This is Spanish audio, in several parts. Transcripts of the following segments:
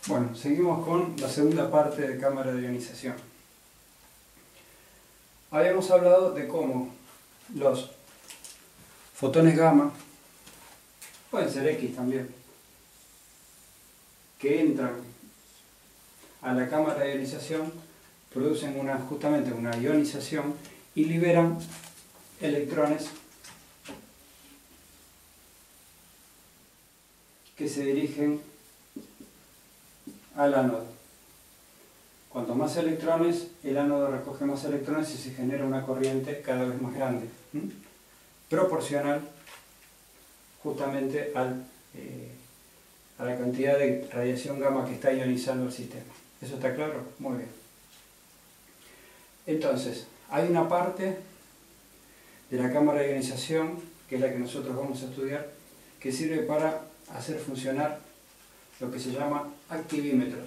Bueno, seguimos con la segunda parte de cámara de ionización. Habíamos hablado de cómo los fotones gamma, pueden ser X también, que entran a la cámara de ionización, producen justamente una ionización y liberan electrones que se dirigen al ánodo. Cuanto más electrones, el ánodo recoge más electrones y se genera una corriente cada vez más grande, proporcional justamente a la cantidad de radiación gamma que está ionizando el sistema. ¿Eso está claro? Muy bien. Entonces, hay una parte de la cámara de ionización, que es la que nosotros vamos a estudiar, que sirve para hacer funcionar lo que se llama activímetros.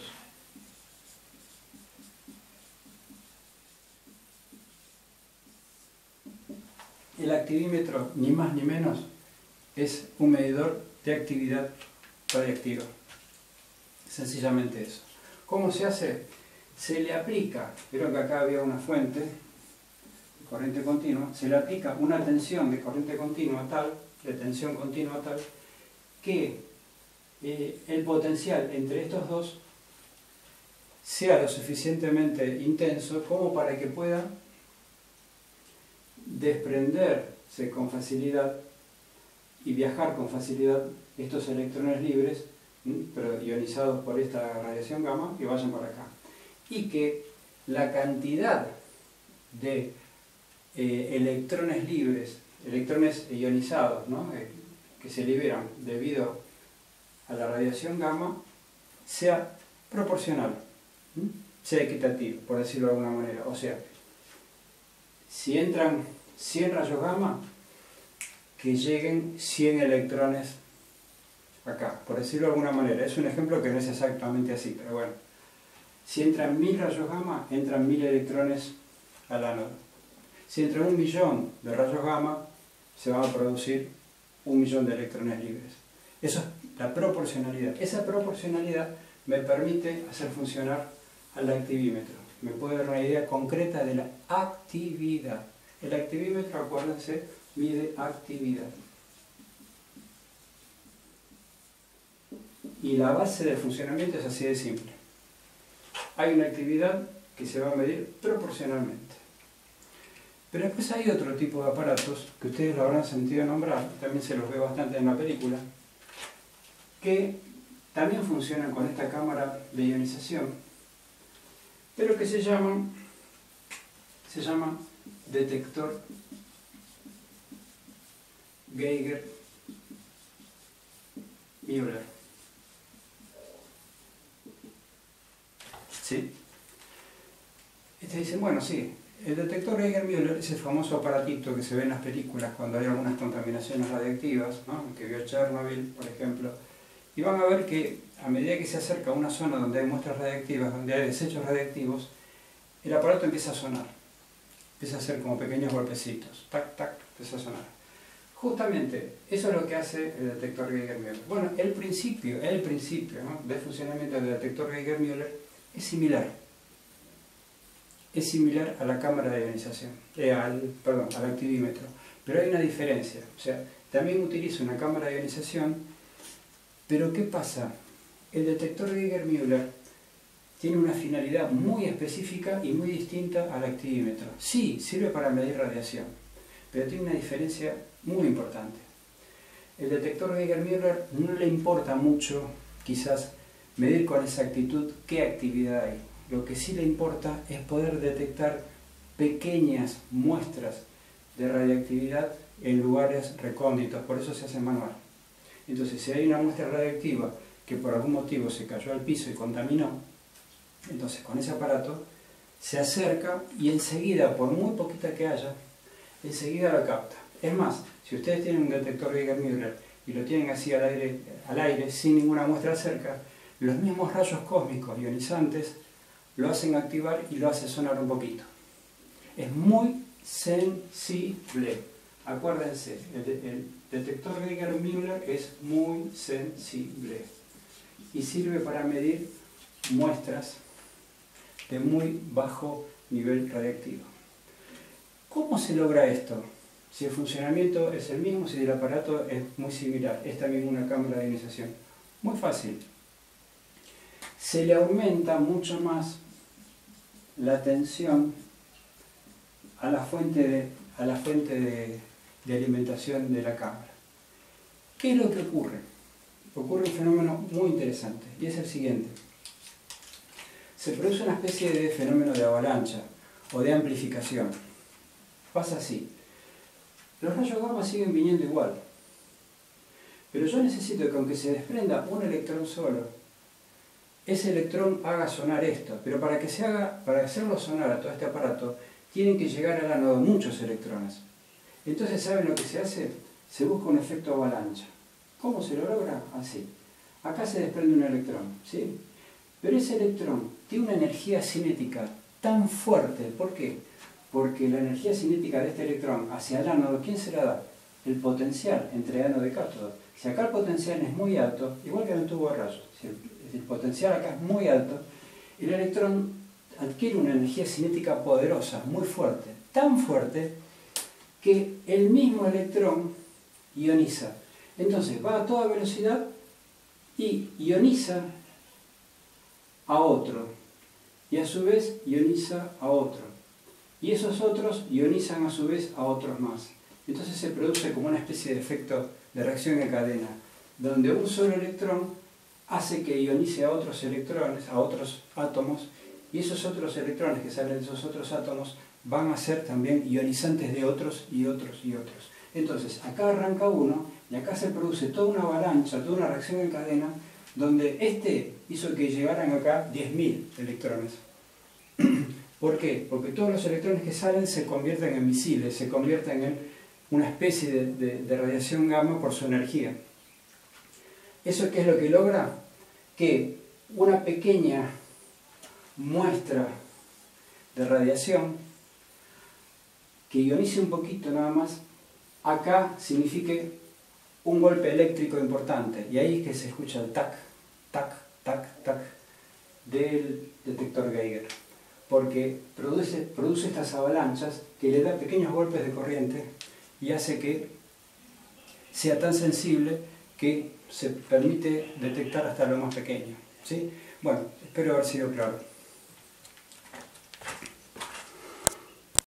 El activímetro, ni más ni menos, es un medidor de actividad radiactiva. Sencillamente eso. ¿Cómo se hace? Se le aplica, vieron que acá había una fuente de corriente continua, se le aplica una tensión de corriente continua tal, de tensión continua tal, que el potencial entre estos dos sea lo suficientemente intenso como para que pueda desprenderse con facilidad y viajar con facilidad estos electrones libres, pero ionizados por esta radiación gamma, que vayan por acá. Y que la cantidad de electrones libres, electrones ionizados, ¿no?, que se liberan debido a la radiación gamma, sea proporcional, sea equitativo, por decirlo de alguna manera. O sea, si entran 100 rayos gamma, que lleguen 100 electrones acá, por decirlo de alguna manera. Es un ejemplo que no es exactamente así, pero bueno. Si entran 1000 rayos gamma, entran 1000 electrones al ánodo. Si entran 1.000.000 de rayos gamma, se van a producir 1.000.000 de electrones libres. Eso es la proporcionalidad. Esa proporcionalidad me permite hacer funcionar al activímetro. Me puede dar una idea concreta de la actividad. El activímetro, acuérdense, mide actividad. Y la base del funcionamiento es así de simple. Hay una actividad que se va a medir proporcionalmente. Pero después hay otro tipo de aparatos, que ustedes lo habrán sentido nombrar, también se los ve bastante en la película, que también funcionan con esta cámara de ionización, pero que se llama detector Geiger-Müller. ¿Sí? Dicen, bueno, sí, el detector Geiger-Müller es el famoso aparatito que se ve en las películas cuando hay algunas contaminaciones radiactivas, ¿no?, que vio Chernobyl, por ejemplo, y van a ver que a medida que se acerca a una zona donde hay muestras radiactivas, donde hay desechos radiactivos, el aparato empieza a sonar, empieza a hacer como pequeños golpecitos, tac, tac, empieza a sonar. Justamente, eso es lo que hace el detector Geiger-Müller. Bueno, el principio, ¿no?, del funcionamiento del detector Geiger-Müller es similar. Es similar a la cámara de ionización, al activímetro. Pero hay una diferencia. O sea, también utiliza una cámara de ionización, pero ¿qué pasa? El detector Geiger-Müller tiene una finalidad muy específica y muy distinta al activímetro. Sí, sirve para medir radiación, pero tiene una diferencia muy importante. El detector Geiger-Müller no le importa mucho, quizás, medir con exactitud qué actividad hay. Lo que sí le importa es poder detectar pequeñas muestras de radiactividad en lugares recónditos, por eso se hace manual. Entonces, si hay una muestra radiactiva que por algún motivo se cayó al piso y contaminó, entonces con ese aparato se acerca y enseguida, por muy poquita que haya, enseguida la capta. Es más, si ustedes tienen un detector Geiger-Müller y lo tienen así al aire, sin ninguna muestra cerca, los mismos rayos cósmicos ionizantes lo hacen activar y lo hace sonar un poquito. Es muy sensible. Acuérdense, el detector Geiger-Müller es muy sensible y sirve para medir muestras de muy bajo nivel radiactivo. ¿Cómo se logra esto? Si el funcionamiento es el mismo, si el aparato es muy similar, es también una cámara de ionización. Muy fácil. Se le aumenta mucho más la tensión a la fuente de alimentación de la cámara. ¿Qué es lo que ocurre? Ocurre un fenómeno muy interesante, y es el siguiente. Se produce una especie de fenómeno de avalancha o de amplificación. Pasa así. Los rayos gamma siguen viniendo igual, pero yo necesito que aunque se desprenda un electrón solo, ese electrón haga sonar esto, pero para hacerlo sonar a todo este aparato, tienen que llegar al ánodo muchos electrones. Entonces, ¿saben lo que se hace? Se busca un efecto avalancha. ¿Cómo se lo logra? Así. Acá se desprende un electrón, ¿sí? Pero ese electrón tiene una energía cinética tan fuerte. ¿Por qué? Porque la energía cinética de este electrón hacia el ánodo, ¿quién se la da? El potencial entre ánodo y cátodo. Si acá el potencial es muy alto, igual que en el tubo de rayos, si el potencial acá es muy alto, el electrón adquiere una energía cinética poderosa, muy fuerte, tan fuerte que el mismo electrón ioniza. Entonces va a toda velocidad y ioniza a otro, y a su vez ioniza a otro, y esos otros ionizan a su vez a otros más. Entonces se produce como una especie de efecto de reacción en cadena, donde un solo electrón hace que ionice a otros electrones, a otros átomos, y esos otros electrones que salen de esos otros átomos van a ser también ionizantes de otros y otros y otros. Entonces acá arranca uno y acá se produce toda una avalancha, toda una reacción en cadena, donde este hizo que llegaran acá 10.000 electrones. ¿Por qué? Porque todos los electrones que salen se convierten en misiles, se convierten en una especie de radiación gamma por su energía. ¿Eso qué es lo que logra? Que una pequeña muestra de radiación que ionice un poquito nada más, acá signifique un golpe eléctrico importante, y ahí es que se escucha el tac, tac, tac, tac del detector Geiger, porque produce estas avalanchas que le da pequeños golpes de corriente y hace que sea tan sensible que se permite detectar hasta lo más pequeño, ¿sí? Bueno, espero haber sido claro.